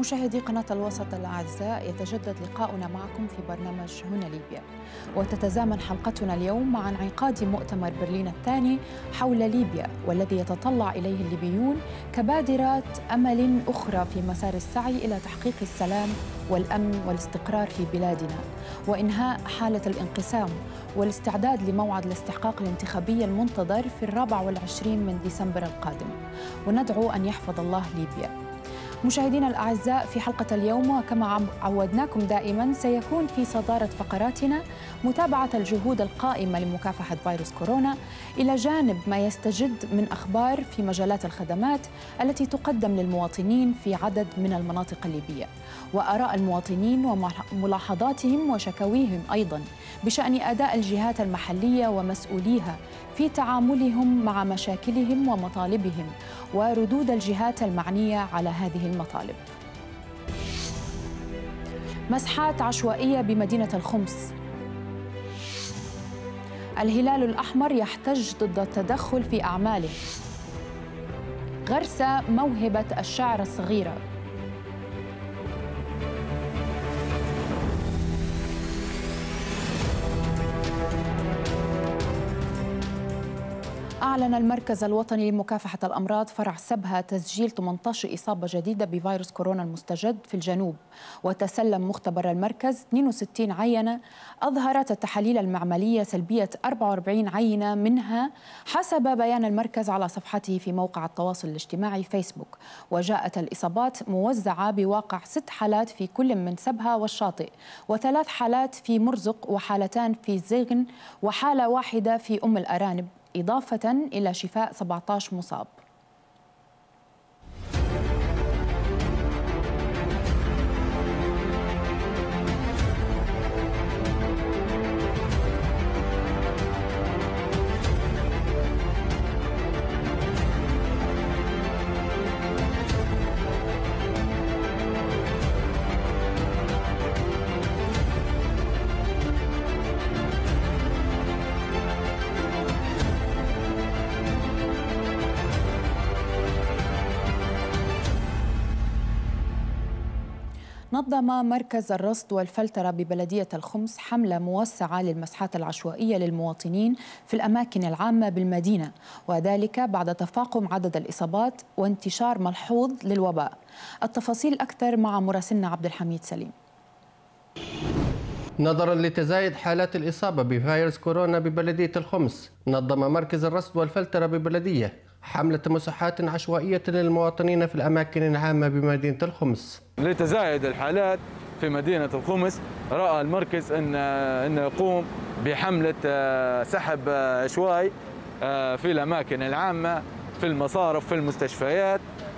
مشاهدي قناة الوسط الأعزاء، يتجدد لقاؤنا معكم في برنامج هنا ليبيا، وتتزامن حلقتنا اليوم مع انعقاد مؤتمر برلين الثاني حول ليبيا، والذي يتطلع إليه الليبيون كبادرة أمل أخرى في مسار السعي إلى تحقيق السلام والأمن والاستقرار في بلادنا، وإنهاء حالة الانقسام، والاستعداد لموعد الاستحقاق الانتخابي المنتظر في 24 من ديسمبر القادم، وندعو أن يحفظ الله ليبيا. مشاهدينا الأعزاء، في حلقة اليوم وكما عودناكم دائما سيكون في صدارة فقراتنا متابعة الجهود القائمة لمكافحة فيروس كورونا، إلى جانب ما يستجد من أخبار في مجالات الخدمات التي تقدم للمواطنين في عدد من المناطق الليبية، وآراء المواطنين وملاحظاتهم وشكاويهم أيضا بشأن أداء الجهات المحلية ومسؤوليها في تعاملهم مع مشاكلهم ومطالبهم، وردود الجهات المعنية على هذه المطالب. مسحات عشوائية بمدينة الخمس. الهلال الأحمر يحتج ضد التدخل في أعماله. غرس موهبة الشعر الصغيرة. أعلن المركز الوطني لمكافحة الأمراض فرع سبها تسجيل 18 إصابة جديدة بفيروس كورونا المستجد في الجنوب، وتسلم مختبر المركز 62 عينة أظهرت التحاليل المعملية سلبية 44 عينة منها حسب بيان المركز على صفحته في موقع التواصل الاجتماعي فيسبوك. وجاءت الإصابات موزعة بواقع 6 حالات في كل من سبها والشاطئ، و3 حالات في مرزق، وحالتان في زيغن، وحالة واحدة في أم الأرانب، إضافة إلى شفاء 17 مصاب. نظم مركز الرصد والفلترة ببلدية الخمس حملة موسعة للمسحات العشوائية للمواطنين في الأماكن العامة بالمدينة، وذلك بعد تفاقم عدد الإصابات وانتشار ملحوظ للوباء. التفاصيل أكثر مع مراسلنا عبد الحميد سليم. نظرا لتزايد حالات الإصابة بفيروس كورونا ببلدية الخمس، نظم مركز الرصد والفلترة ببلدية حملة مساحات عشوائية للمواطنين في الأماكن العامة بمدينة الخمس. لتزايد الحالات في مدينة الخمس، رأى المركز أن يقوم بحملة سحب عشوائي في الأماكن العامة، في المصارف، في المستشفيات.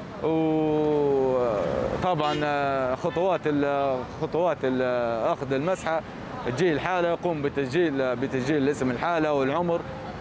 وطبعا خطوات أخذ المسحة تجي الحالة، يقوم بتسجيل اسم الحالة والعمر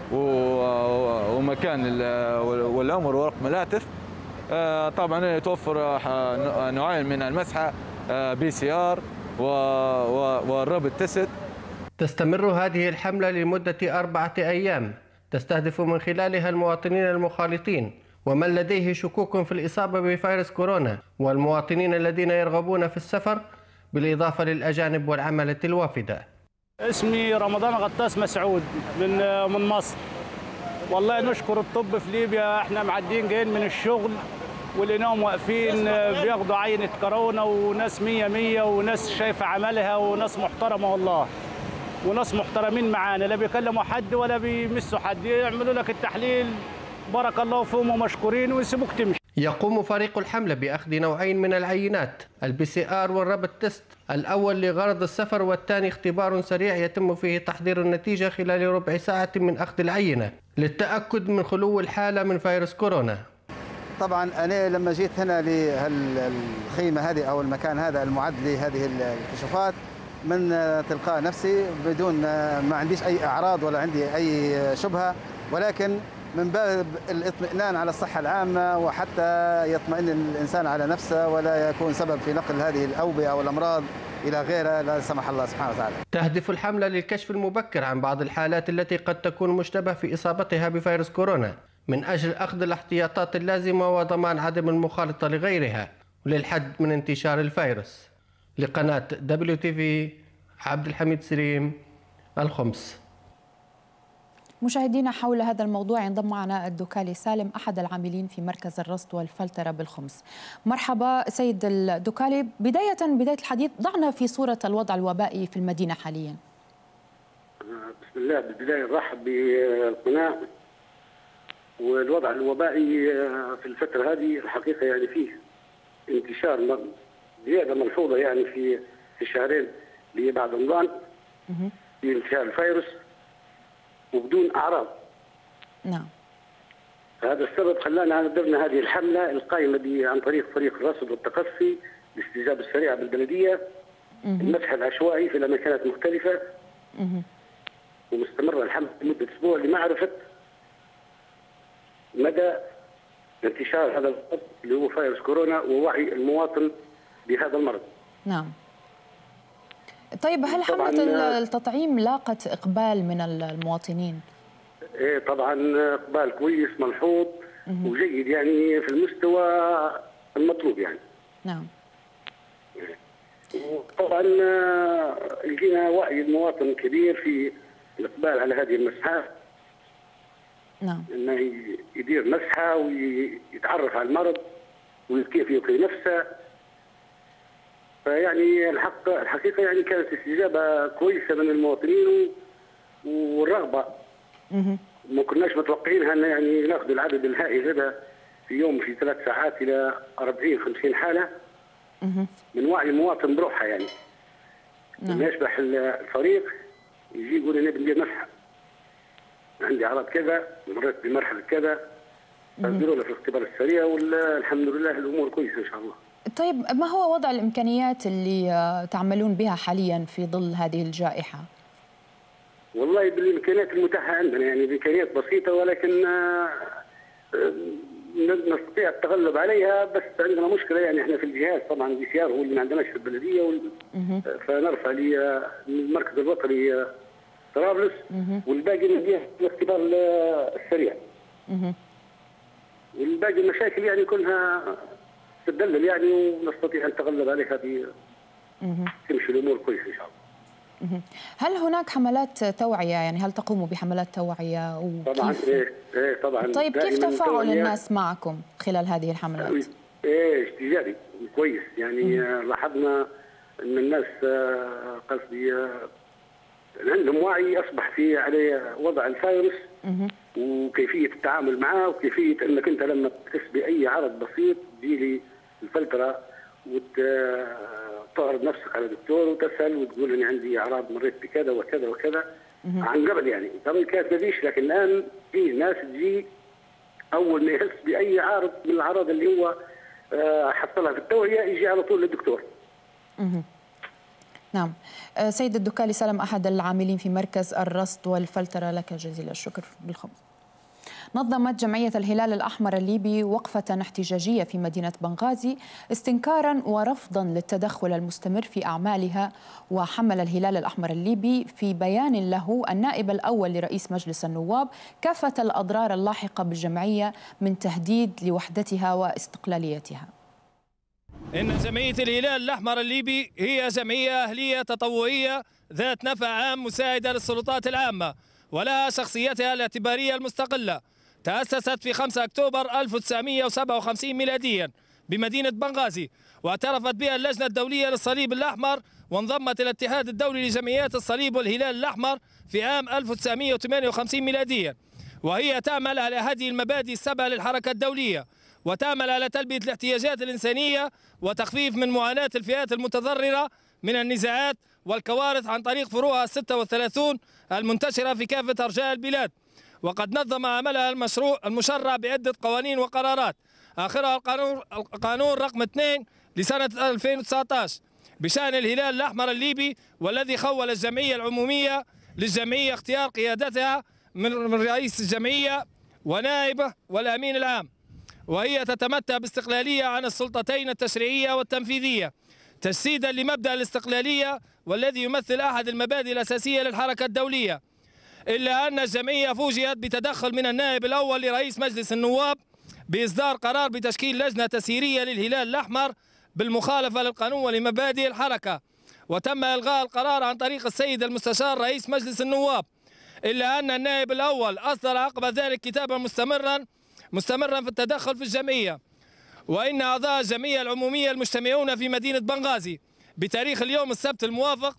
ومكان والعمر ورقم الهاتف. طبعا يتوفر نوعين من المسحة، PCR والرابط تست. تستمر هذه الحملة لمدة 4 أيام، تستهدف من خلالها المواطنين المخالطين ومن لديه شكوك في الإصابة بفيروس كورونا، والمواطنين الذين يرغبون في السفر، بالإضافة للأجانب والعملة الوافدة. اسمي رمضان غطاس مسعود من مصر. والله نشكر الطب في ليبيا، احنا معدين جايين من الشغل ولقيناهم واقفين بياخدوا عينة كورونا، وناس 100 وناس شايفة عملها، وناس محترمة والله، وناس محترمين معانا، لا بيكلموا حد ولا بيمسوا حد، يعملوا لك التحليل بارك الله فيهم ومشكورين ويسيبوك تمشي. يقوم فريق الحملة بأخذ نوعين من العينات، الPCR والرابط تست، الأول لغرض السفر، والثاني اختبار سريع يتم فيه تحضير النتيجة خلال ربع ساعة من أخذ العينة للتأكد من خلو الحالة من فيروس كورونا. طبعا أنا لما جيت هنا للخيمة هذه أو المكان هذا المعد لهذه الكشوفات من تلقاء نفسي، بدون ما عنديش أي أعراض ولا عندي أي شبهة، ولكن من باب الاطمئنان على الصحة العامة، وحتى يطمئن الإنسان على نفسه ولا يكون سبب في نقل هذه الأوبئة أو الأمراض إلى غيرها لا سمح الله سبحانه وتعالى. تهدف الحملة للكشف المبكر عن بعض الحالات التي قد تكون مشتبه في إصابتها بفيروس كورونا، من أجل أخذ الاحتياطات اللازمة وضمان عدم المخالطة لغيرها، للحد من انتشار الفيروس. لقناة WTV عبد الحميد سليم، الخمس. مشاهدينا، حول هذا الموضوع ينضم معنا الدكالي سالم أحد العاملين في مركز الرصد والفلترة بالخمس. مرحبا سيد الدكالي، بداية الحديث ضعنا في صورة الوضع الوبائي في المدينة حاليا. بسم الله، بالبداية نرحب بالقناة. والوضع الوبائي في الفترة هذه الحقيقة يعني فيه انتشار زيادة ملحوظة يعني في الشهرين اللي بعد رمضان في انتشار الفيروس وبدون أعراض. نعم. هذا السبب خلانا درنا هذه الحملة القائمة عن طريق فريق الرصد والتقصي الاستجابة السريعة بالبلدية، المسح العشوائي في الأماكن مختلفة، ومستمرة الحملة لمدة أسبوع لمعرفة مدى انتشار هذا المرض اللي هو فيروس كورونا ووعي المواطن بهذا المرض. نعم. طيب، هل حملة التطعيم لاقت إقبال من المواطنين؟ إيه طبعا، إقبال كويس ملحوظ وجيد يعني في المستوى المطلوب يعني. نعم. طبعا لقينا وعي المواطن كبير في الإقبال على هذه المسحات. نعم. انه يدير مسحه ويتعرف على المرض وكيف يقي نفسه. فيعني الحقيقه يعني كانت استجابه كويسه من المواطنين والرغبه. ما كناش متوقعينها ان يعني ناخذ العدد الهائل هذا في يوم، في 3 ساعات الى 40-50 حاله من وعي المواطن بروحها يعني. نعم. يشبح الفريق يجي يقول انا بدي مسحه، عندي اعراض كذا، مريت بمرحله كذا، فنديروا له في الاختبار السريع، والحمد لله الامور كويسه ان شاء الله. طيب، ما هو وضع الامكانيات اللي تعملون بها حاليا في ظل هذه الجائحه؟ والله بالامكانيات المتاحه عندنا يعني بامكانيات بسيطه، ولكن نستطيع التغلب عليها. بس عندنا مشكله يعني احنا في الجهاز طبعا PCR هو اللي ما عندناش في البلديه، فنرفع للمركز الوطني طرابلس والباقي نديه الاختبار السريع. والباقي المشاكل يعني كلها تدلل يعني ونستطيع ان نتغلب عليها تمشي الامور كويس ان شاء الله. هل هناك حملات توعيه؟ يعني هل تقوموا بحملات توعيه؟ طبعا. ايه طبعا. طيب، كيف تفاعل الناس معكم خلال هذه الحملات؟ استجابي كويس يعني. لاحظنا ان الناس قصدي عندهم وعي اصبح في على وضع الفيروس وكيفيه التعامل معه، وكيفيه انك انت لما تحس باي عرض بسيط تجي لي الفلتره وتعرض نفسك على دكتور وتسال وتقول انا عندي اعراض مريت بكذا وكذا وكذا. عن قبل يعني قبل كانت ما فيش، لكن الان في ناس تجي اول ما يحس باي عارض من الاعراض اللي هو حصلها في التوعيه يجي على طول للدكتور. نعم. سيد الدكالي سالم أحد العاملين في مركز الرصد والفلترة، لك جزيل الشكر بالخمس. نظمت جمعية الهلال الأحمر الليبي وقفة احتجاجية في مدينة بنغازي استنكارا ورفضا للتدخل المستمر في أعمالها. وحمل الهلال الأحمر الليبي في بيان له النائب الأول لرئيس مجلس النواب كافة الأضرار اللاحقة بالجمعية من تهديد لوحدتها واستقلاليتها. إن جمعية الهلال الأحمر الليبي هي جمعية أهلية تطوعية ذات نفع عام مساعدة للسلطات العامة ولها شخصيتها الاعتبارية المستقلة. تأسست في 5 أكتوبر 1957 ميلاديا بمدينة بنغازي، واعترفت بها اللجنة الدولية للصليب الأحمر، وانضمت إلى الاتحاد الدولي لجمعيات الصليب والهلال الأحمر في عام 1958 ميلاديا. وهي تعمل على هذه المبادئ السبع للحركة الدولية، وتعمل على تلبية الاحتياجات الإنسانية وتخفيف من معاناة الفئات المتضررة من النزاعات والكوارث عن طريق فروعها 36 المنتشرة في كافة أرجاء البلاد. وقد نظم عملها المشرع بعدة قوانين وقرارات، آخرها القانون رقم 2 لسنة 2019 بشأن الهلال الأحمر الليبي، والذي خول الجمعية العمومية للجمعية اختيار قيادتها من رئيس الجمعية ونائبه والأمين العام، وهي تتمتع باستقلالية عن السلطتين التشريعية والتنفيذية تجسيدا لمبدأ الاستقلالية والذي يمثل أحد المبادئ الأساسية للحركة الدولية. إلا أن الجمعية فوجئت بتدخل من النائب الأول لرئيس مجلس النواب بإصدار قرار بتشكيل لجنة تسييرية للهلال الأحمر بالمخالفة للقانون ولمبادئ الحركة، وتم إلغاء القرار عن طريق السيد المستشار رئيس مجلس النواب، إلا أن النائب الأول أصدر عقب ذلك كتابا مستمرا في التدخل في الجمعية، وإن أعضاء الجمعية العمومية المجتمعون في مدينة بنغازي بتاريخ اليوم السبت الموافق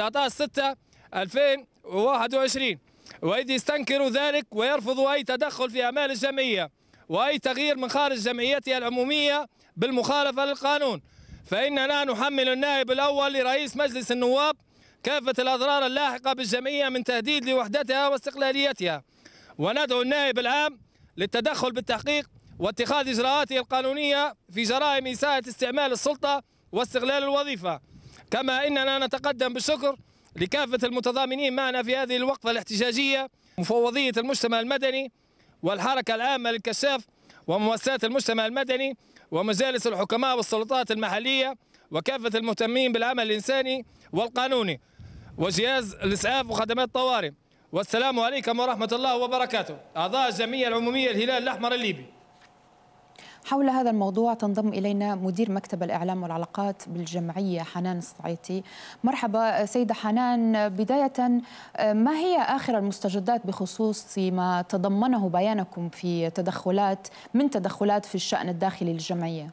19/6/2021، وإذ يستنكروا ذلك ويرفضوا أي تدخل في أعمال الجمعية وأي تغيير من خارج جمعيتها العمومية بالمخالفة للقانون، فإننا نحمل النائب الأول لرئيس مجلس النواب كافة الأضرار اللاحقة بالجمعية من تهديد لوحدتها واستقلاليتها، وندعو النائب العام للتدخل بالتحقيق واتخاذ إجراءاته القانونية في جرائم إساءة استعمال السلطة واستغلال الوظيفة. كما إننا نتقدم بالشكر لكافة المتضامنين معنا في هذه الوقفة الاحتجاجية، مفوضية المجتمع المدني والحركة العامة للكشاف ومؤسسات المجتمع المدني ومجالس الحكماء والسلطات المحلية وكافة المهتمين بالعمل الإنساني والقانوني وجهاز الإسعاف وخدمات الطوارئ. والسلام عليكم ورحمة الله وبركاته. أعضاء الجمعية العمومية الهلال الأحمر الليبي. حول هذا الموضوع تنضم إلينا مدير مكتب الإعلام والعلاقات بالجمعية حنان الصعيطي. مرحبا سيدة حنان، بداية ما هي آخر المستجدات بخصوص ما تضمنه بيانكم في تدخلات في الشأن الداخلي للجمعية؟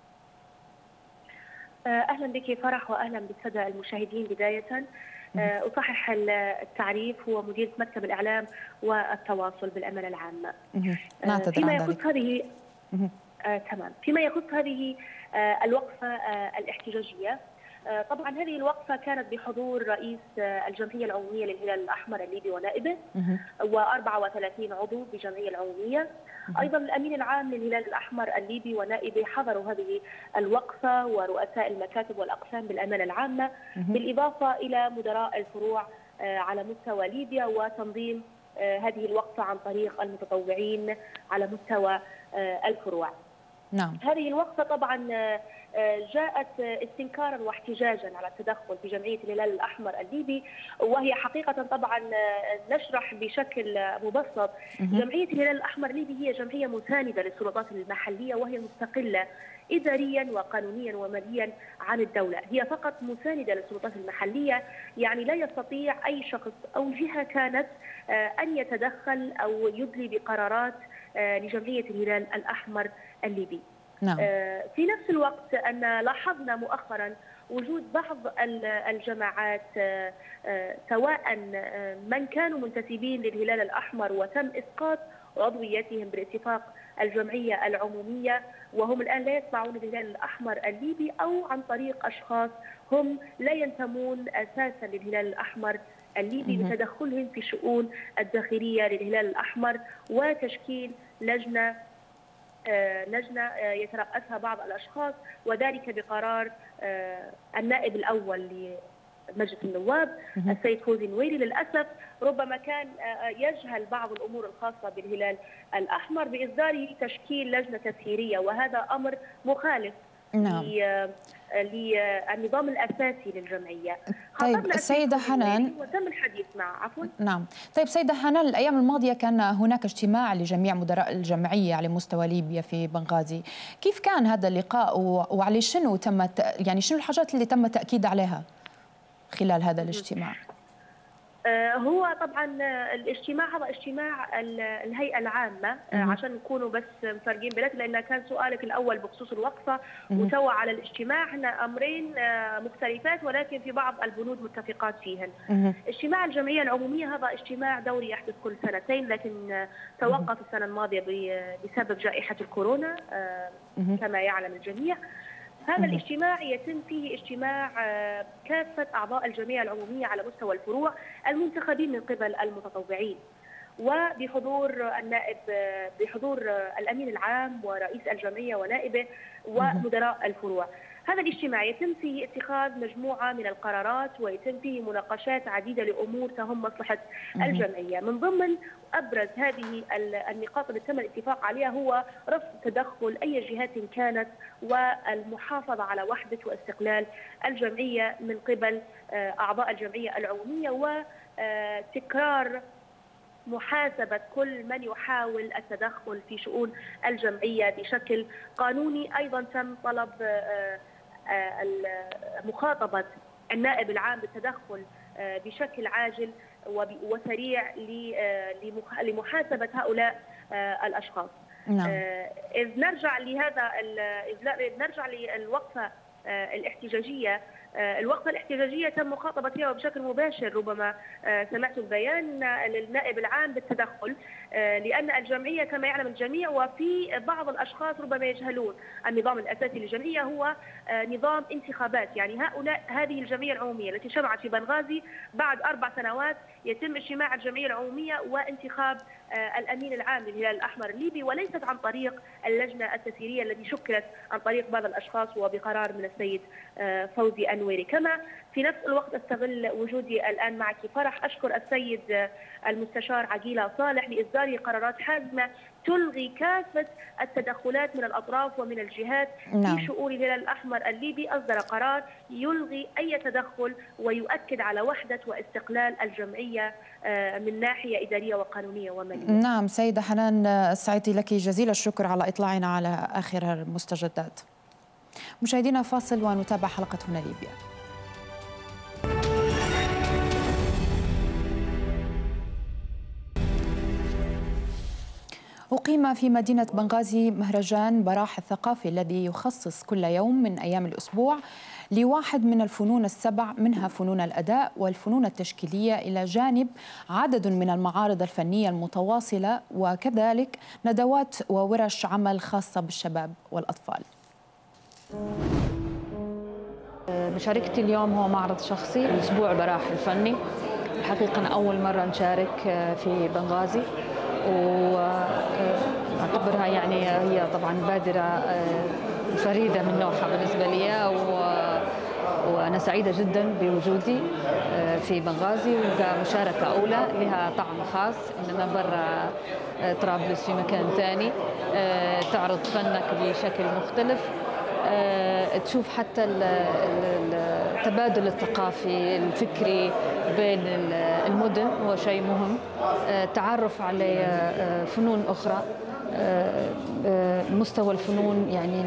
أهلا بك فرح وأهلا بالسادة المشاهدين. بداية أصحح التعريف، هو مدير مكتب الإعلام والتواصل بالأمانة العامة. فيما يخص هذه تمام، فيما يخص هذه الوقفة الاحتجاجية، طبعا هذه الوقفة كانت بحضور رئيس الجمعية العمومية للهلال الأحمر الليبي ونائبه و34 عضو بالجمعية العمومية، أيضا الأمين العام للهلال الأحمر الليبي ونائبه حضروا هذه الوقفة، ورؤساء المكاتب والأقسام بالأمانة العامة، بالإضافة إلى مدراء الفروع على مستوى ليبيا، وتنظيم هذه الوقفة عن طريق المتطوعين على مستوى الفروع. نعم. هذه الوقفة طبعا جاءت استنكارا واحتجاجا على التدخل في جمعية الهلال الأحمر الليبي، وهي حقيقة طبعا نشرح بشكل مبسط. جمعية الهلال الأحمر الليبي هي جمعية مساندة للسلطات المحلية، وهي مستقلة إداريا وقانونيا وماليا عن الدولة، هي فقط مساندة للسلطات المحلية، يعني لا يستطيع أي شخص أو جهة كانت أن يتدخل أو يدلي بقرارات لجمعية الهلال الأحمر الليبي. نعم. في نفس الوقت أن لاحظنا مؤخرا وجود بعض الجماعات، سواء من كانوا منتسبين للهلال الأحمر وتم إسقاط عضويتهم باتفاق الجمعية العمومية، وهم الآن لا يتبعون الهلال الأحمر الليبي، أو عن طريق أشخاص هم لا ينتمون أساسا للهلال الأحمر الليبي، بتدخلهم في شؤون الداخلية للهلال الأحمر وتشكيل لجنة يترأسها بعض الأشخاص، وذلك بقرار النائب الأول لمجلس النواب السيد فوزي النويري. للأسف ربما كان يجهل بعض الأمور الخاصة بالهلال الأحمر بإصداره تشكيل لجنة تسييرية، وهذا أمر مخالف نعم. للنظام الأساسي للجمعية. طيب سيدة حنان، وتم الحديث مع عفوا. نعم. طيب سيدة حنان، الأيام الماضية كان هناك اجتماع لجميع مدراء الجمعية على مستوى ليبيا في بنغازي، كيف كان هذا اللقاء وعلى شنو شنو الحاجات اللي تم التأكيد عليها خلال هذا الاجتماع؟ هو طبعا الاجتماع هذا اجتماع الهيئة العامة، عشان نكونوا بس مفرقين بلاد، لأن كان سؤالك الأول بخصوص الوقفة وتوا على الاجتماع، احنا أمرين مختلفات ولكن في بعض البنود متفقات فيهن. اجتماع الجمعية العمومية هذا اجتماع دوري يحدث كل سنتين، لكن توقف السنة الماضية بسبب جائحة الكورونا كما يعلم الجميع. هذا الاجتماع يتم فيه اجتماع كافة أعضاء الجمعية العمومية على مستوى الفروع المنتخبين من قبل المتطوعين، وبحضور النائب، بحضور الأمين العام ورئيس الجمعية ونائبه ومدراء الفروع. هذا الاجتماع يتم فيه اتخاذ مجموعة من القرارات، ويتم فيه مناقشات عديدة لأمور تهم مصلحة الجمعية. من ضمن أبرز هذه النقاط التي تم الاتفاق عليها هو رفض تدخل أي جهات كانت، والمحافظة على وحدة واستقلال الجمعية من قبل أعضاء الجمعية العمومية، وتكرار محاسبة كل من يحاول التدخل في شؤون الجمعية بشكل قانوني. أيضا تم طلب مخاطبة النائب العام بالتدخل بشكل عاجل وسريع لمحاسبة هؤلاء الأشخاص. نعم. إذ نرجع للوقفة الاحتجاجية. الوقفة الاحتجاجية تم مخاطبة فيها بشكل مباشر، ربما سمعتوا البيان للنائب العام بالتدخل، لأن الجمعية كما يعلم الجميع وفي بعض الأشخاص ربما يجهلون النظام الأساسي للجمعية هو نظام انتخابات. يعني هذه الجمعية العمومية التي شرعت في بنغازي بعد 4 سنوات يتم اجتماع الجمعية العمومية وانتخاب الأمين العام للهلال الأحمر الليبي، وليست عن طريق اللجنة التسييرية التي شكلت عن طريق بعض الأشخاص وبقرار من السيد فوزي أنويري. كما في نفس الوقت استغل وجودي الآن معك فرح أشكر السيد المستشار عقيلة صالح لإصدار قرارات حازمة تلغي كافة التدخلات من الأطراف ومن الجهات في شؤون الهلال الأحمر الليبي. أصدر قرار يلغي أي تدخل ويؤكد على وحدة واستقلال الجمعية من ناحية إدارية وقانونية ومالية. نعم سيدة حنان السعيدي، لك جزيل الشكر على إطلاعنا على آخر المستجدات. مشاهدينا فاصل ونتابع حلقة هنا ليبيا. أقيم في مدينة بنغازي مهرجان براح الثقافي الذي يخصص كل يوم من أيام الأسبوع لواحد من الفنون السبع، منها فنون الأداء والفنون التشكيلية، إلى جانب عدد من المعارض الفنية المتواصلة وكذلك ندوات وورش عمل خاصة بالشباب والأطفال. مشاركتي اليوم هو معرض شخصي الأسبوع براح الفني. الحقيقة أنا أول مرة نشارك في بنغازي، وأعتبرها يعني هي طبعا بادرة فريدة من نوعها بالنسبة لي، وأنا سعيدة جدا بوجودي في بنغازي وكمشاركة أولى لها طعم خاص، إنما برا طرابلس في مكان ثاني تعرض فنك بشكل مختلف، تشوف حتى التبادل الثقافي الفكري بين المدن هو شيء مهم، تعرف على فنون أخرى، مستوى الفنون يعني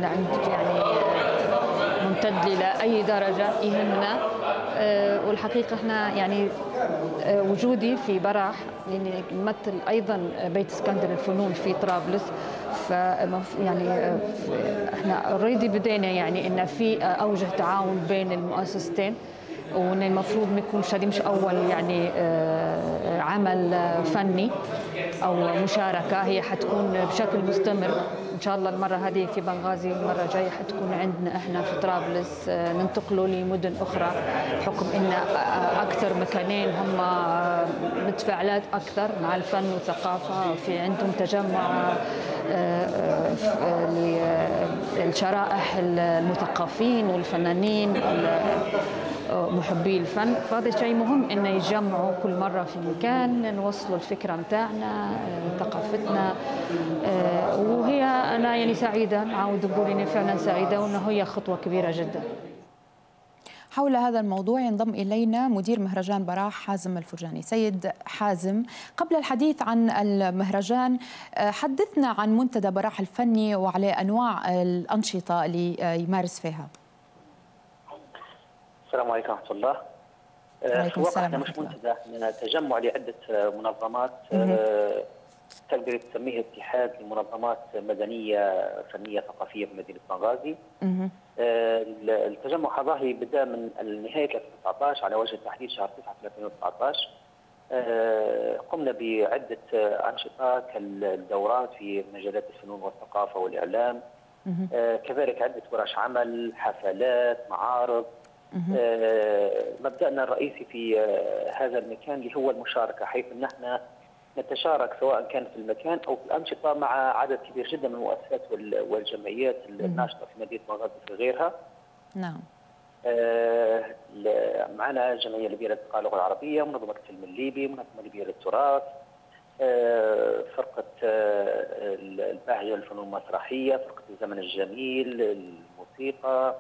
ممتد إلى أي درجة يهمنا. والحقيقة احنا يعني وجودي في براح يعني يمثل أيضا بيت اسكندر الفنون في طرابلس، يعني احنا اوريدي بدينا يعني ان في اوجه تعاون بين المؤسستين، وان المفروض ما يكونش هذه مش اول يعني عمل فني او مشاركه، هي حتكون بشكل مستمر ان شاء الله. المره هذه في بنغازي، المره الجايه حتكون عندنا احنا في طرابلس، ننتقلوا لمدن اخرى بحكم ان اكثر مكانين هم متفاعلات اكثر مع الفن والثقافه، في عندهم تجمع للشرائح المثقفين والفنانين محبي الفن، فهذا شيء مهم انه يتجمعوا كل مره في مكان نوصلوا الفكره متاعنا ثقافتنا. وهي انا يعني سعيده، نعاود نقول اني فعلا سعيده وانه هي خطوه كبيره جدا. حول هذا الموضوع ينضم إلينا مدير مهرجان براح حازم الفرجاني. سيد حازم، قبل الحديث عن المهرجان حدثنا عن منتدى براح الفني وعلى أنواع الأنشطة اللي يمارس فيها. السلام عليكم ورحمة الله. وعليكم السلام. مش منتدى، من تجمع لعدة منظمات تقدر تسميه اتحاد لمنظمات مدنية فنية ثقافية في مدينة بنغازي. التجمع هذا بدأ من نهاية 2019 على وجه التحديد شهر 9 2019. قمنا بعدة أنشطة كالدورات في مجالات الفنون والثقافة والإعلام، كذلك عدة ورش عمل، حفلات، معارض. مبدأنا الرئيسي في هذا المكان اللي هو المشاركة، حيث أن احنا نتشارك سواء كان في المكان أو في الأنشطة مع عدد كبير جدا من المؤسسات والجمعيات الناشطة في مدينة بنغازي في غيرها. نعم. معنا الجمعية الليبية للثقافة واللغة العربية، منظمة الفيلم الليبي، منظمة الليبية للتراث، فرقة الباهية للفنون المسرحية، فرقة الزمن الجميل، الموسيقى،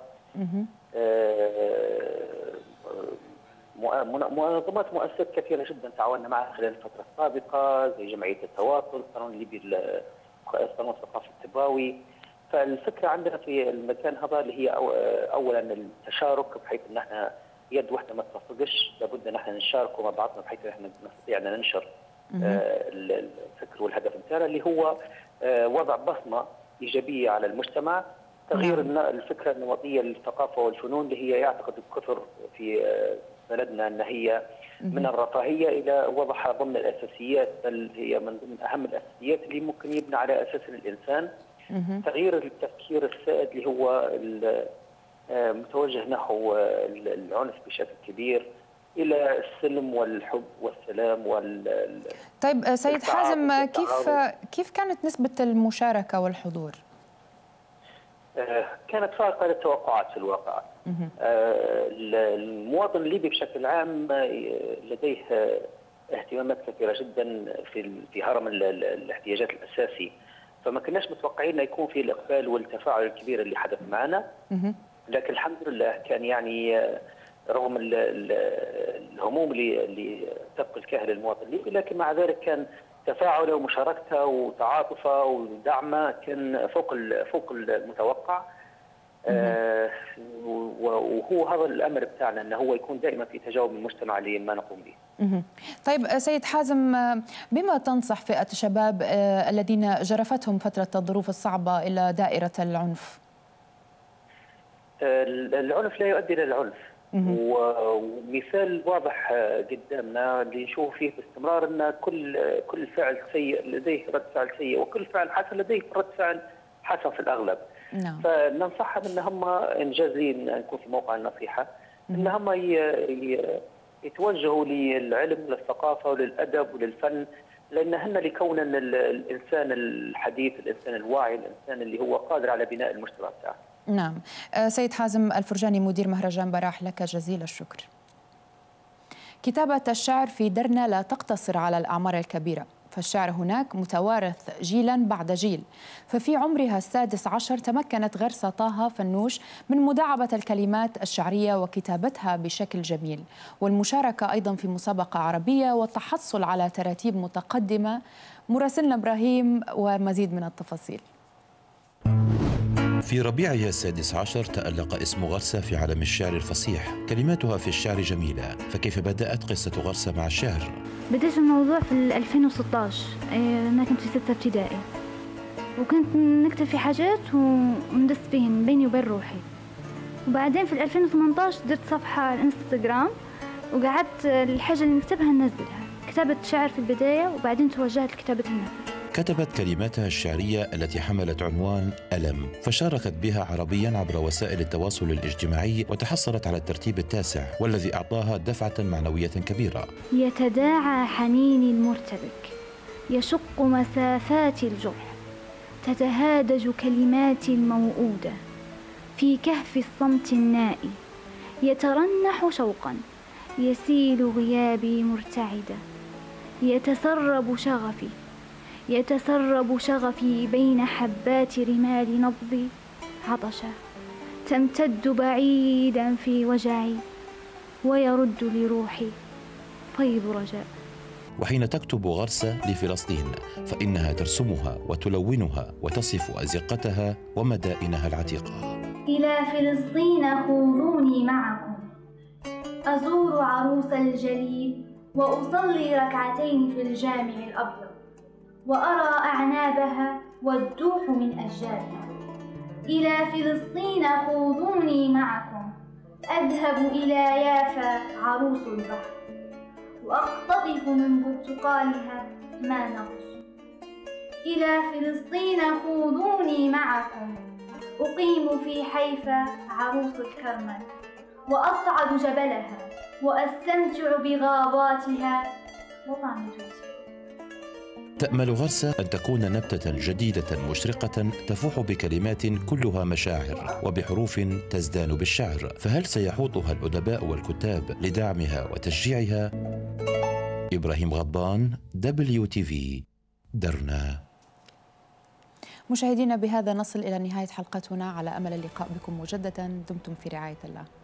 منظمات مؤسسات كثيرة جدا تعاوننا معها خلال الفترة السابقة، زي جمعية التواصل، الصالون الليبي الصالون الثقافي التباوي. فالفكره عندنا في المكان هذا اللي هي اولا التشارك، بحيث ان احنا يد واحده ما تصفقش، لابد ان احنا نشاركوا مع بعضنا بحيث ان احنا نستطيع ان ننشر الفكر والهدف بتاعنا اللي هو وضع بصمه ايجابيه على المجتمع، تغيير الفكره النمطيه للثقافه والفنون اللي هي يعتقد الكثر في بلدنا ان هي من الرفاهيه الى وضعها ضمن الاساسيات، بل هي من ضمن اهم الاساسيات اللي ممكن يبنى على اساس الانسان. تغيير التفكير السائد اللي هو متوجه نحو العنف بشكل كبير الى السلم والحب والسلام طيب سيد حازم، كيف كانت نسبة المشاركة والحضور؟ كانت فائقة للتوقعات في الواقع. المواطن الليبي بشكل عام لديه اهتمامات كثيرة جدا في هرم الاحتياجات الأساسي، فما كناش متوقعين أن يكون في الإقبال والتفاعل الكبير اللي حدث معنا. لكن الحمد لله كان يعني رغم الهموم اللي تثقل كاهل المواطن الليبي، لكن مع ذلك كان تفاعله ومشاركته وتعاطفه ودعمه كان فوق المتوقع. وهو هذا الامر بتاعنا، انه هو يكون دائما في تجاوب من المجتمع لما نقوم به. طيب سيد حازم، بما تنصح فئة الشباب الذين جرفتهم فترة الظروف الصعبة إلى دائرة العنف؟ العنف لا يؤدي إلى العنف، ومثال واضح قدامنا اللي نشوف فيه باستمرار ان كل فعل سيء لديه رد فعل سيء، وكل فعل حسن لديه رد فعل حسن في الاغلب. فننصحهم ان هم انجازين نكون في موقع النصيحه، ان هم يتوجهوا للعلم وللثقافه وللادب وللفن، لان هن لكون الانسان الحديث، الانسان الواعي، الانسان اللي هو قادر على بناء المجتمع بتاعه. نعم. سيد حازم الفرجاني، مدير مهرجان براح، لك جزيل الشكر. كتابة الشعر في درنا لا تقتصر على الأعمار الكبيرة، فالشعر هناك متوارث جيلا بعد جيل. ففي عمرها السادس عشر تمكنت غرسة طه فنوش من مداعبة الكلمات الشعرية وكتابتها بشكل جميل، والمشاركة أيضا في مسابقة عربية والتحصل على تراتيب متقدمة. مراسلنا إبراهيم ومزيد من التفاصيل. في ربيعها السادس عشر تألق اسم غرسة في عالم الشعر الفصيح. كلماتها في الشعر جميلة، فكيف بدأت قصة غرسة مع الشعر؟ بدأت الموضوع في 2016. أنا كنت في 6 ابتدائي، وكنت نكتب في حاجات وندس فيهن بيني وبين روحي. وبعدين في 2018 درت صفحة على الانستغرام، وقعدت الحاجة اللي نكتبها ننزلها. كتبت شعر في البداية، وبعدين توجهت لكتابة النثر. كتبت كلماتها الشعرية التي حملت عنوان ألم، فشاركت بها عربيا عبر وسائل التواصل الاجتماعي، وتحصلت على الترتيب التاسع، والذي أعطاها دفعة معنوية كبيرة. يتداعى حنيني المرتبك، يشق مسافات الجرح، تتهادج كلماتي الموؤودة في كهف الصمت النائي، يترنح شوقا، يسيل غيابي مرتعدة، يتسرب شغفي بين حبات رمال نبضي عطشا، تمتد بعيدا في وجعي، ويرد لروحي فيض رجاء. وحين تكتب غرسة لفلسطين فإنها ترسمها وتلونها وتصف أزقتها ومدائنها العتيقة. إلى فلسطين خذوني معكم، أزور عروس الجليل وأصلي ركعتين في الجامع الأبيض، وأرى أعنابها والدوح من أشجارها. إلى فلسطين خذوني معكم، أذهب إلى يافا عروس البحر، وأقتطف من برتقالها ما نضج. إلى فلسطين خذوني معكم، أقيم في حيفا عروس الكرمل، وأصعد جبلها وأستمتع بغاباتها وطعم توتي. تأمل غرسة أن تكون نبتة جديدة مشرقة تفوح بكلمات كلها مشاعر وبحروف تزدان بالشعر، فهل سيحوطها الأدباء والكتاب لدعمها وتشجيعها؟ إبراهيم غضبان، WTV، درنا. مشاهدينا، بهذا نصل إلى نهاية حلقتنا، على أمل اللقاء بكم مجددا. دمتم في رعاية الله.